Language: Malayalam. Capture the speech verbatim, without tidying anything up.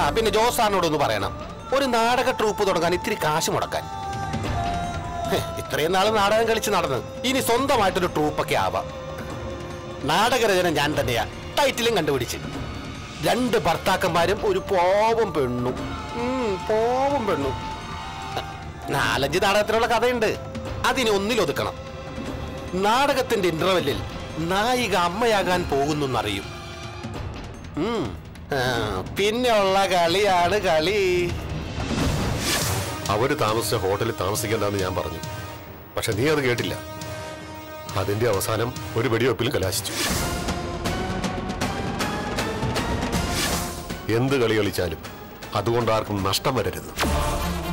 പിന്നെ ജോസാറിനോടൊന്ന് പറയണം ഒരു നാടക ട്രൂപ്പ് തുടങ്ങാൻ ഇത്തിരി കാശ് മുടക്കാൻ. ഇത്രയും നാള് നാടകം കളിച്ച് നടന്ന് ഇനി സ്വന്തമായിട്ടൊരു ട്രൂപ്പൊക്കെ ആവാം. നാടകരചന ഞാൻ തന്നെയാ, ടൈറ്റിലും കണ്ടുപിടിച്ച്. രണ്ട് ഭർത്താക്കന്മാരും ഒരു പോവും പെണ്ണും. പോവും പെണ്ണും നാലഞ്ച് നാടകത്തിലുള്ള കഥയുണ്ട്. അതിനെ ഒന്നിലൊതുക്കണം. നാടകത്തിന്റെ ഇന്റർവെല്ലിൽ നായിക അമ്മയാകാൻ പോകുന്നറിയും. പിന്നെയുള്ള കളിയാണ് കളി. അവര് താമസിച്ച ഹോട്ടലിൽ താമസിക്കേണ്ടെന്ന് ഞാൻ പറഞ്ഞു. പക്ഷെ നീ അത് കേട്ടില്ല. അതിന്റെ അവസാനം ഒരു വെടിവെപ്പിലും കലാശിച്ചു. എന്ത് കളി കളിച്ചാലും അതുകൊണ്ട് ആർക്കും നഷ്ടം വരരുത്.